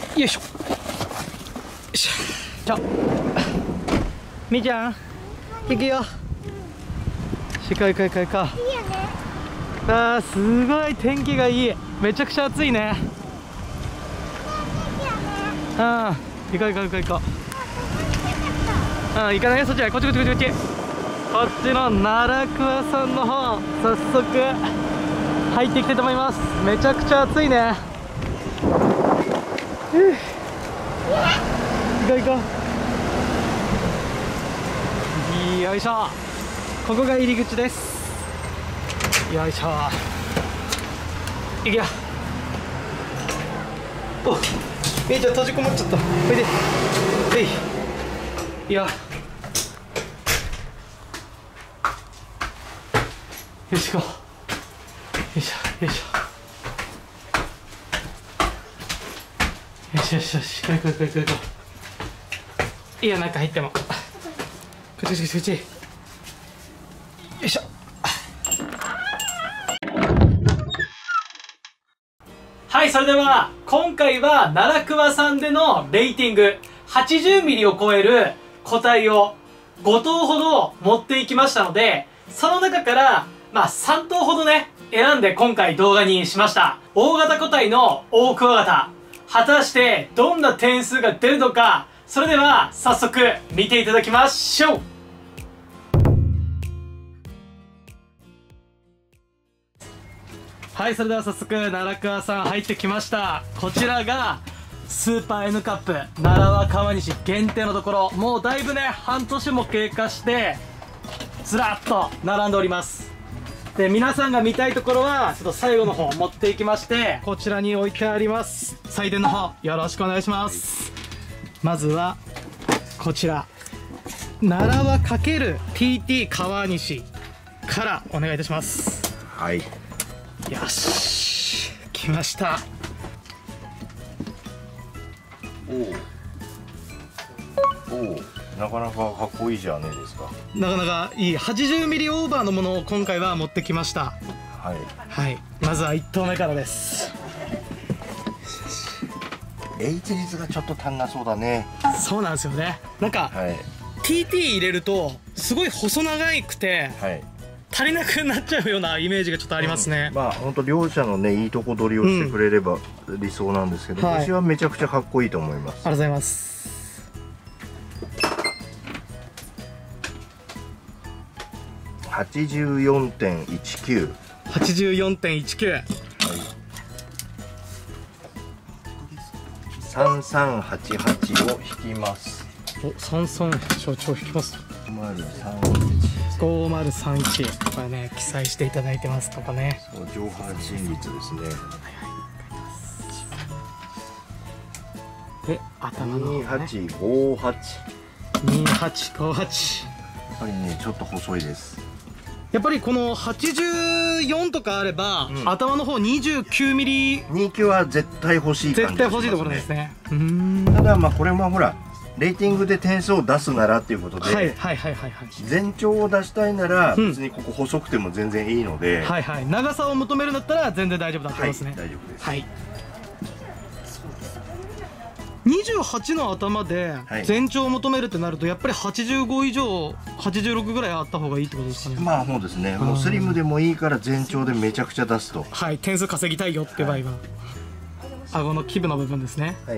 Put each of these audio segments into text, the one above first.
よいしょ。よいしょ。みーちゃん行くよ。行こう行こう行こう行こう。 いいよね。 あー、すごい天気がいい。めちゃくちゃ暑いね。うん、行こう行こう行こう行こう。行かないよ、そっちは。こっちこっちこっちこっち。こっちの奈良桑さんの方、早速入っていきたいと思います。めちゃくちゃ暑いね。行こう行こう。よいしょ。ここが入り口です。よいしょ。行くよ。お、みーちゃん閉じこもっちゃった。おいで。いや。よし、行こう。よいしょ、よいしょ。よしよしよし、行こう行こう行こう行こう。いいよ、中入っても。こっちこっちこっち。よいしょ。はい、それでは今回は奈良桑さんでのレーティング80ミリを超える個体を5頭ほど持っていきましたので、その中から3頭ほどね選んで今回動画にしました。大型個体のオオクワガタ、果たしてどんな点数が出るのか、それでは早速見ていただきましょう。はい、それでは早速奈良桑さん入ってきました。こちらがスーパー N カップ奈良和川西限定のところ、もうだいぶね半年も経過してずらっと並んでおります。で、皆さんが見たいところはちょっと最後の方持っていきまして、こちらに置いてあります。採点の方よろしくお願いします。まずはこちら奈良和×TT 川西からお願いいたします。 はい、 よし、来ました。 おお、なかなかかっこいいじゃねえですか。 なかなかいい80ミリオーバーのものを今回は持ってきました。 はいはい、まずは1投目からです。 H 率がちょっと足んなそうだね。 そうなんですよね。なんか、 はい TT 入れるとすごい細長くてはい。 足りなくなっちゃうようなイメージがちょっとありますね。 まあ本当両者のねいいとこ取りをしてくれれば理想なんですけど、 はい私はめちゃくちゃかっこいいと思います。 ありがとうございます。 84.19。 84.19。 3388を引きます。 お、33所長引きます。 5031。 5031、これね記載していただいてます。ここね、 そう上半身率ですね。 で頭の方ね、 2858。 2858。 やっぱりねちょっと細いです。 やっぱりこの84とかあれば、 うん頭の方29ミリ 2級は絶対欲しい感じがしますね。 絶対欲しいところですね。 ただまあこれもほらレーティングで点数を出すならっていうことで、 はいはいはいはいはい全長を出したいならうん別にここ細くても全然いいので、 はいはい、長さを求めるんだったら全然大丈夫だと思いますね。 大丈夫です。 はい。28の頭ではい全長を求めるってなるとやっぱり85以上86ぐらいあった方がいいってことですかね。 まあそうですね、もうスリムでもいいから全長でめちゃくちゃ出すと。 はい、点数稼ぎたいよって場合は、顎の基部の部分ですね。 はい、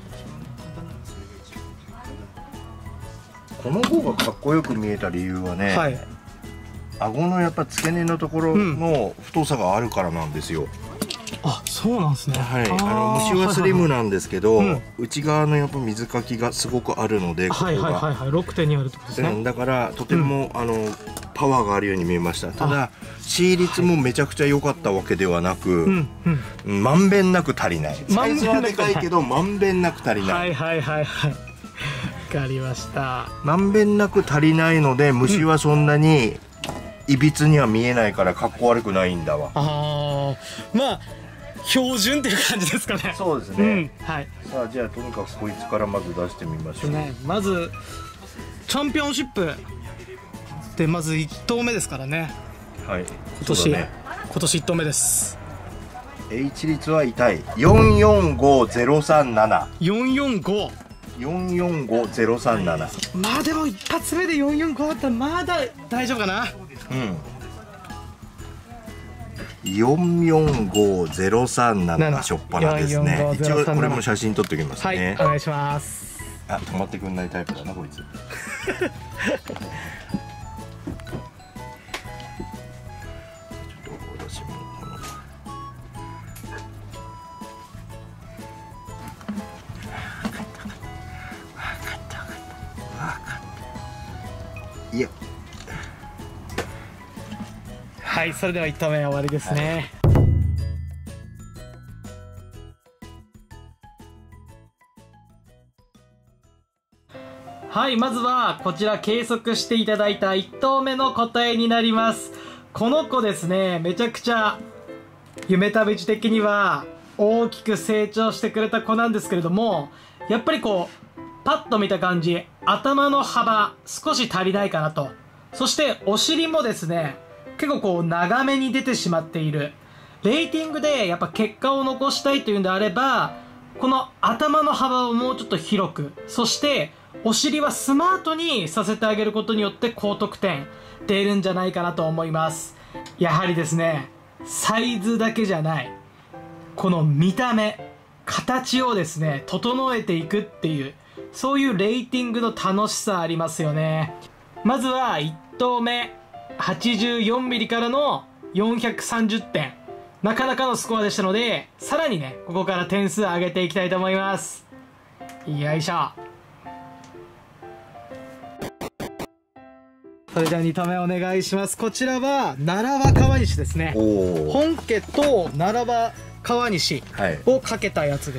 この方がかっこよく見えた理由はね、 はい。 顎のやっぱ付け根のところの太さがあるからなんですよ。 あ、そうなんですね。 はい、 あー虫はスリムなんですけど、 はいはいはい内側のやっぱ水かきがすごくあるので、ここが、 はいはいはいはい、6.2あるってことですね。 だからとても、パワーがあるように見えました。ただ C 率もめちゃくちゃ良かったわけではなく、 うんうん。 まんべんなく足りない。サまんべんなくイズはでかいけどまんべんなく足りない、 はいはいはいはい。わかりました。 まんべんなく足りないので虫はそんなにいびつには見えないからかっこ悪くないんだわ。 ああ、まあ標準っていう感じですかね。 そうですね、 うん、はい。 さあじゃあとにかくこいつからまず出してみましょう。 ね、まずチャンピオンシップでまず1投目ですからね。 はい、 今年、 そうだね、 今年1投目です。 H 率は痛い。445037。 445。 445037。 まあでも一発目で445だったらまだ大丈夫かな。 うん。445037がしょっぱなですね。一応これも写真撮っておきますね。 はい、お願いします。 あ、止まってくんないタイプだなこいつ。いや、 はい、それでは1投目終わりですね。はい、まずはこちら計測していただいた1投目の答えになります。この子ですね、めちゃくちゃ夢旅路的には大きく成長してくれた子なんですけれども、やっぱりこうパッと見た感じ、頭の幅少し足りないかなと。そしてお尻もですね、結構こう長めに出てしまっている。レーティングでやっぱ結果を残したいというんであれば、この頭の幅をもうちょっと広く、そしてお尻はスマートにさせてあげることによって高得点出るんじゃないかなと思います。やはりですね、サイズだけじゃない、この見た目、形をですね、整えていくっていう、そういうレーティングの楽しさありますよね。まずは1投目 84mm からの430点、なかなかのスコアでしたので、さらにねここから点数上げていきたいと思います。よいしょ。それでは2投目お願いします。こちらは奈良輪川西ですね。本家と奈良輪川西をかけたやつです。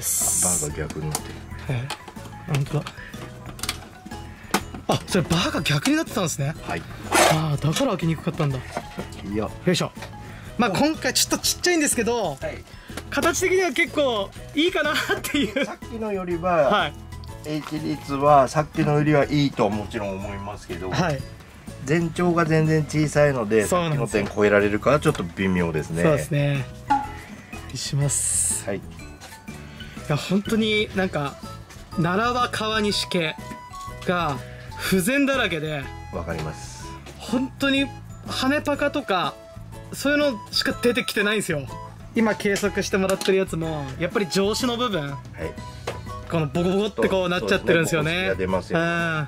バーが逆になってる。 本当だ。あ、それバーが逆になってたんですね。 はい。 ああ、だから開けにくかったんだ。 いや、 よいしょ。まあ今回ちょっとちっちゃいんですけど、はい、形的には結構いいかなっていう。 さっきのよりは、はい、H 率はさっきのよりはいいとはもちろん思いますけど、はい、全長が全然小さいので、さっきの点超えられるかはちょっと微妙ですね。 そうですね。します。はい。いや本当になんか奈良輪川西家が不全だらけで。 わかります。 本当に羽パカとかそういうのしか出てきてないんですよ。今計測してもらってるやつもやっぱり上肢の部分、はい、このボコボコってこうなっちゃってるんですよね。 出ますよね。本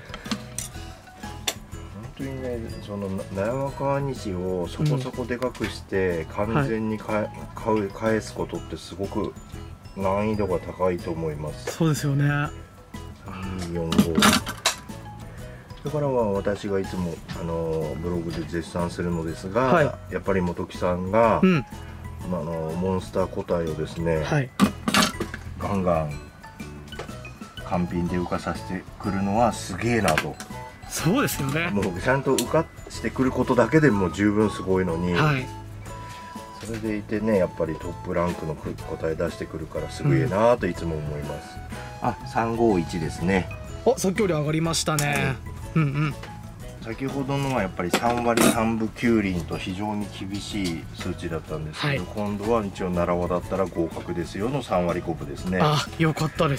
当にね、その奈良輪川西をそこそこでかくして完全に返すことってすごく難易度が高いと思います。 そうですよね。 245。だからは私がいつもブログで絶賛するのですが、はい、やっぱり本木さんが、モンスター個体をですね、はい、ガンガン完品で浮かさせてくるのはすげえなと。 そうですよね。 もうちゃんと浮かしてくることだけでも十分すごいのに、はい、それでいてね、やっぱりトップランクの個体出してくるからすげえなといつも思います。あ、351ですね。 お、さっきより上がりましたね。 先ほどのはやっぱり3割3分9厘と非常に厳しい数値だったんですけど、はい、今度は一応奈良輪だったら合格ですよの3割5分ですね。 あ、よかったです。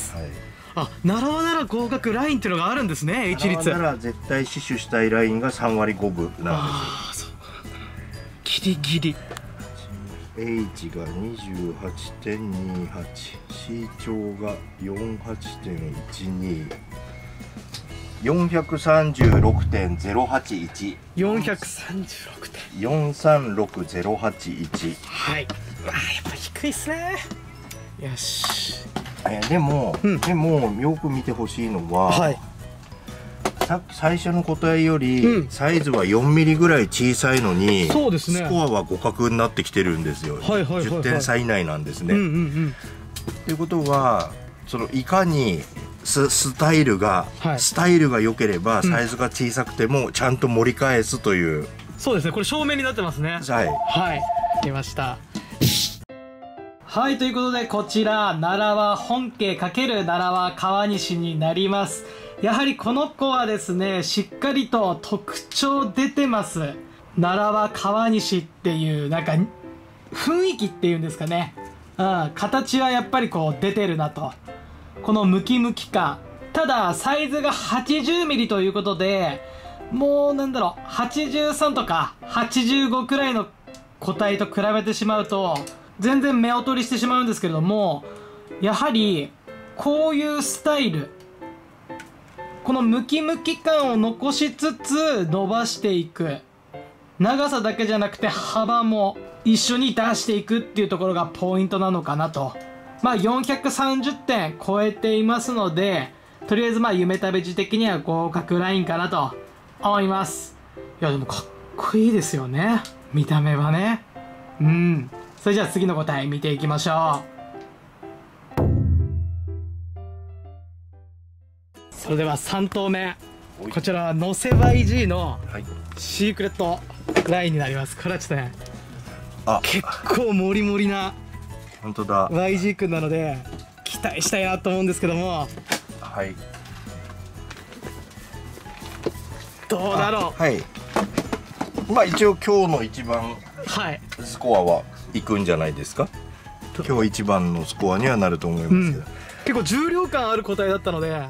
はい、あ、奈良輪なら合格ラインっていうのがあるんですね。H 率。 奈良輪なら絶対死守したいラインが3割5分なんですよ。 ああ、そうなんだ。ギリギリ。 H が 28.28、C 長が 48.12、436.081。436.081。 はい。あ、やっぱ低いっすね。よし。 でもよく見てほしいのは、はい、最初の答えよりサイズは4ミリぐらい小さいのに、そうですね、スコアは互角になってきてるんですよ。10点差以内なんですね。ということは、そのいかにスタイルが良ければサイズが小さくてもちゃんと盛り返すという、 そうですね。これ正面になってますね。はいはい、出ました。はい、ということでこちら奈良輪本家×奈良輪川西になります。やはりこの子はですね、しっかりと特徴出てます。奈良輪川西っていうなんか雰囲気っていうんですかね、形はやっぱりこう出てるなと。このムキムキ感。ただサイズが 80mm ということで、もうなんだろう、83とか85くらいの個体と比べてしまうと全然目劣りしてしまうんですけれども、やはりこういうスタイル、このムキムキ感を残しつつ伸ばしていく、長さだけじゃなくて幅も一緒に出していくっていうところがポイントなのかなと。430点超えていますので、とりあえず夢旅路的には合格ラインかなと思います。いやでもかっこいいですよね、見た目はね。それじゃあ次の答え見ていきましょう。それでは3投目、こちらはのせ YG のシークレットラインになります。これはちょっとね、結構モリモリな本当だ YG 君なので期待したいなと思うんですけども、 はい、 どうだろう。 はい、一応今日の一番スコアはいくんじゃないですか。今日一番のスコアにはなると思いますけど、 結構重量感ある個体だったので、 はい、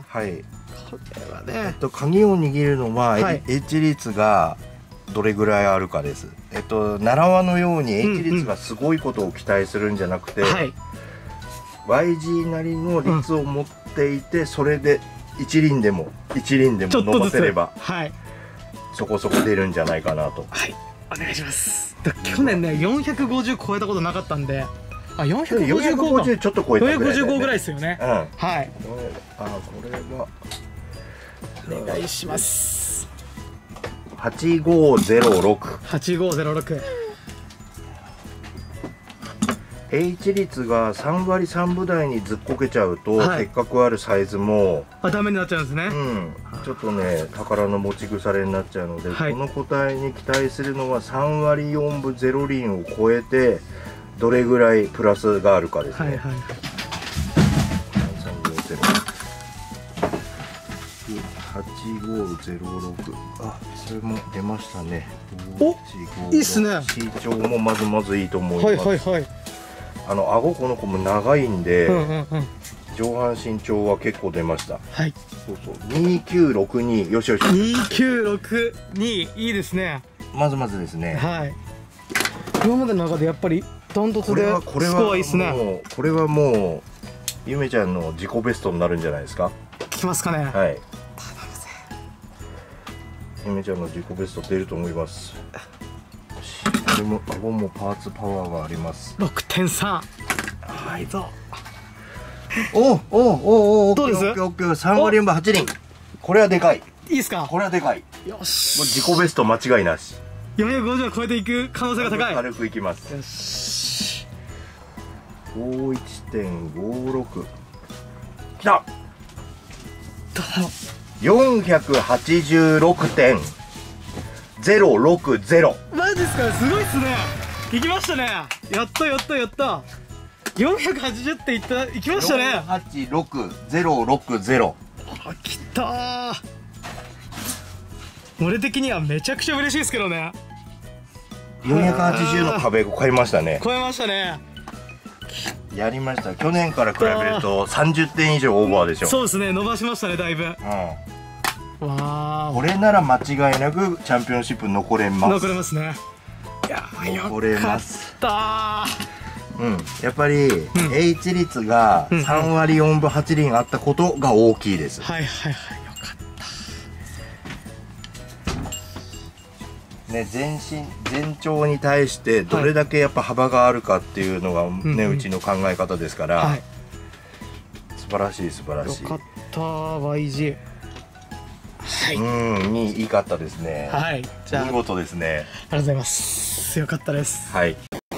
これはね、 鍵を握るのは、H 率がどれぐらいあるかです。奈良輪のように H 率がすごいことを期待するんじゃなくて、YG なりの率を持っていて、それで一輪でも伸ばせれば、そこそこ出るんじゃないかなと。 お願いします。去年ね450超えたことなかったんで、 450ちょっと超えたぐらいだよね。 455ぐらいですよね。これはお願いします。 8506。H 率が3割3分台にずっこけちゃうと、せっかくあるサイズもダメになっちゃうんですね。 ちょっとね宝の持ち腐れになっちゃうので、この個体に期待するのは3割4分0輪を超えてどれぐらいプラスがあるかですね。8506、それも出ましたね。 いいっすね。 身長もまずいいと思います。顎この子も長いんで、上半身長は結構出ました。2962、よしよし。 2962、いいですね。 まずですね。 今までの中でやっぱりダントツでスコアいいっすね。 これはもうゆめちゃんの自己ベストになるんじゃないですか。 きますかね。 ゆめちゃんの自己ベスト出ると思います。これも顎もパーツパワーがあります。 6.3。いぞ。 どうです？3割4分8輪。これはでかい。 いいですか？ これはでかい。 よし。 自己ベスト間違いなし。 450を超えていく可能性が高い。 軽くいきます。よし。51.56。きた。486.060。 マジですか？すごいっすね。いきましたね。やった。480っていきましたね。 486.060。 きたー。俺的にはめちゃくちゃ嬉しいですけどね。 480の壁を超えましたね。 超えましたね。 やりました。去年から比べると30点以上オーバーでしょ。 そうですね、伸ばしましたね、だいぶ。 わー、これなら間違いなくチャンピオンシップ残れます。 残れますね。いやー、残れました。 やっぱり H 率が3割4分8厘あったことが大きいです。よかった。全長に対してどれだけやっぱ幅があるかっていうのがね、うちの考え方ですから、素晴らしい。よかった YG。 いいかったですね。じゃあ見事ですね。 ありがとうございます。よかったです。 はい、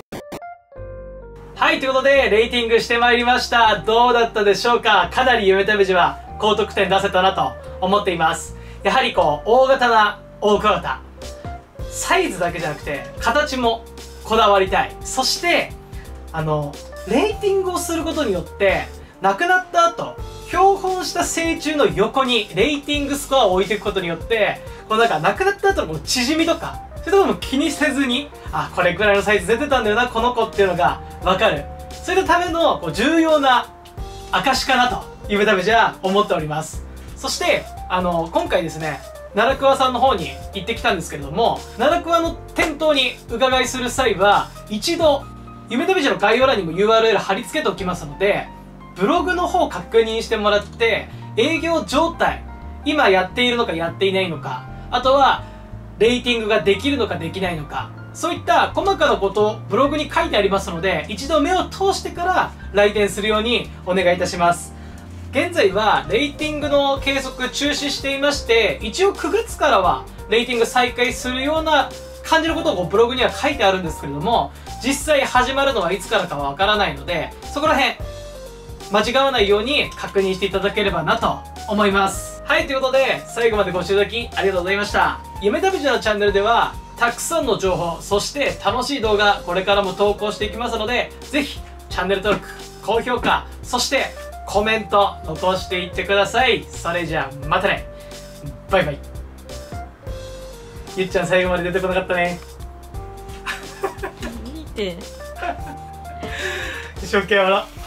ということでレーティングしてまいりました。どうだったでしょうか。かなり夢旅路は高得点出せたなと思っています。やはり大型な大クワガタ、サイズだけじゃなくて形もこだわりたい。そしてレーティングをすることによって亡くなった後標本した成虫の横にレーティングスコアを置いていくことによって亡くなった後の縮みとかそういうとこも気にせずに、あ、これぐらいのサイズ出てたんだよなこの子っていうのが分かる、そういったための重要な証かなと夢食べじゃ思っております。そして今回ですね、奈良桑さんの方に行ってきたんですけれども、奈良桑の店頭に伺いする際は一度夢旅路の概要欄にも URL 貼り付けておきますので、ブログの方確認してもらって、営業状態、今やっているのかやっていないのか、あとはレーティングができるのかできないのか、そういった細かなことをブログに書いてありますので、一度目を通してから来店するようにお願いいたします。現在はレーティングの計測中止していまして、一応9月からはレーティング再開するような感じのことをブログには書いてあるんですけれども、実際始まるのはいつからかはわからないので、そこら辺間違わないように確認していただければなと思います。はい、ということで最後までご視聴いただきありがとうございました。夢旅路のチャンネルではたくさんの情報、そして楽しい動画これからも投稿していきますので、ぜひチャンネル登録、高評価、そしてコメント残していってください。それじゃあまたね、バイバイ。ゆっちゃん最後まで出てこなかったね。 見て一生懸命笑う。